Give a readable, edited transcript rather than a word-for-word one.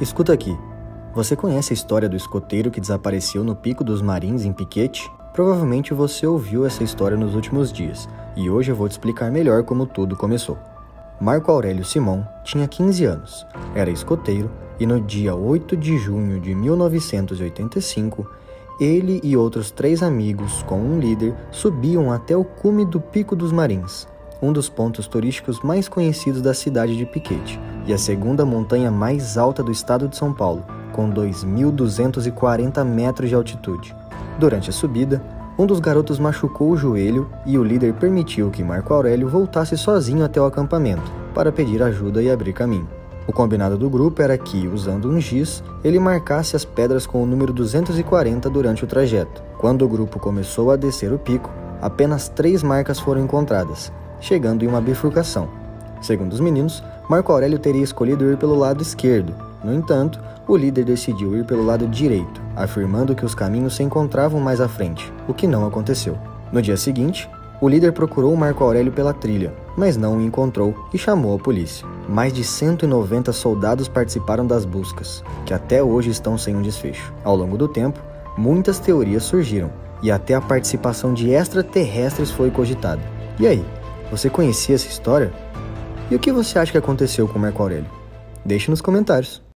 Escuta aqui, você conhece a história do escoteiro que desapareceu no Pico dos Marins, em Piquete? Provavelmente você ouviu essa história nos últimos dias, e hoje eu vou te explicar melhor como tudo começou. Marco Aurélio Simão tinha 15 anos, era escoteiro e no dia 8 de junho de 1985, ele e outros 3 amigos com um líder subiam até o cume do Pico dos Marins, um dos pontos turísticos mais conhecidos da cidade de Piquete e a segunda montanha mais alta do estado de São Paulo, com 2.240 metros de altitude. Durante a subida, um dos garotos machucou o joelho e o líder permitiu que Marco Aurélio voltasse sozinho até o acampamento para pedir ajuda e abrir caminho. O combinado do grupo era que, usando um giz, ele marcasse as pedras com o número 240 durante o trajeto. Quando o grupo começou a descer o pico, apenas 3 marcas foram encontradas, chegando em uma bifurcação. Segundo os meninos, Marco Aurélio teria escolhido ir pelo lado esquerdo. No entanto, o líder decidiu ir pelo lado direito, afirmando que os caminhos se encontravam mais à frente, o que não aconteceu. No dia seguinte, o líder procurou Marco Aurélio pela trilha, mas não o encontrou e chamou a polícia. Mais de 190 soldados participaram das buscas, que até hoje estão sem um desfecho. Ao longo do tempo, muitas teorias surgiram, e até a participação de extraterrestres foi cogitada. E aí, você conhecia essa história? E o que você acha que aconteceu com Marco Aurélio? Deixe nos comentários.